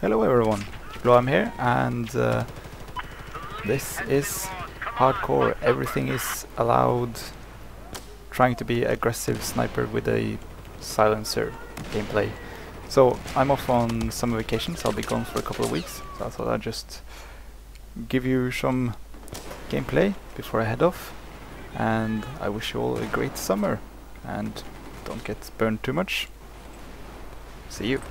Hello everyone, I'm here, and this is hardcore. Everything is allowed. Trying to be aggressive sniper with a silencer gameplay. So I'm off on summer vacations. I'll be gone for a couple of weeks, so I thought I'd just give you some gameplay before I head off, and I wish you all a great summer and don't get burned too much. See you.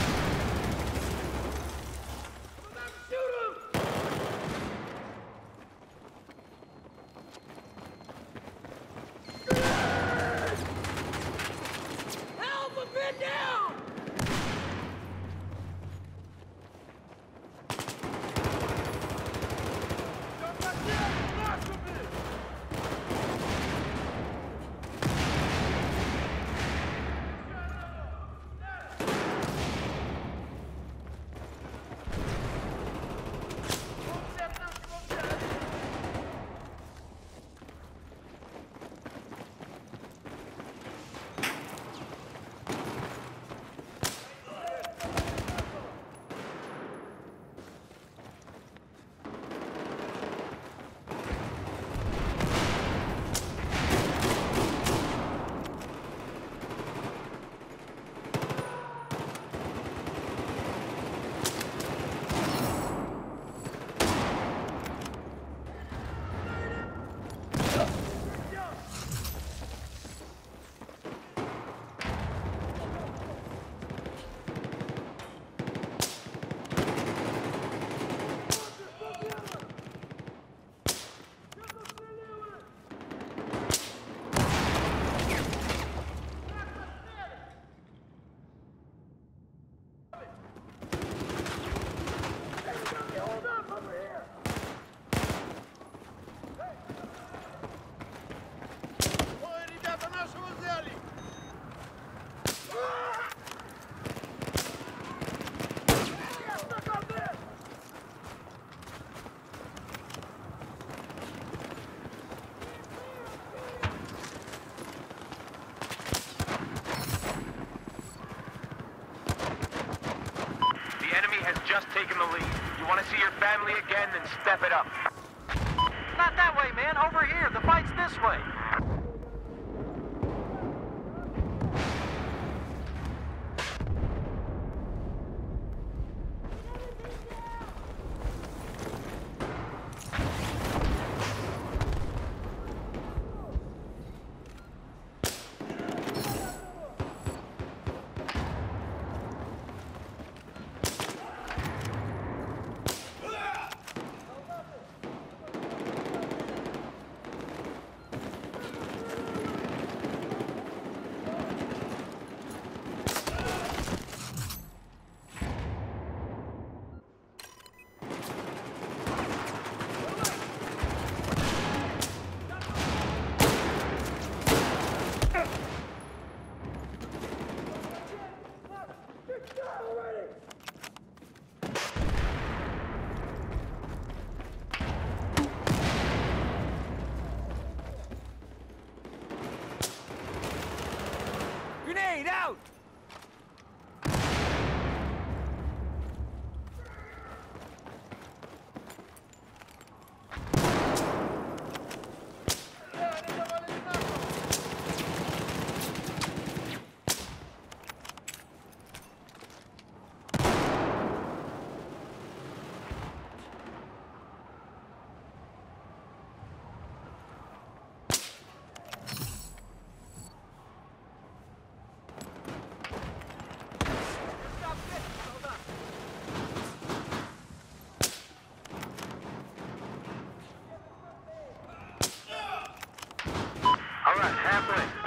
Just taken the lead. You want to see your family again, then step it up. Not that way, man. Over here. The fight's this way. Grenade out! All right, halfway.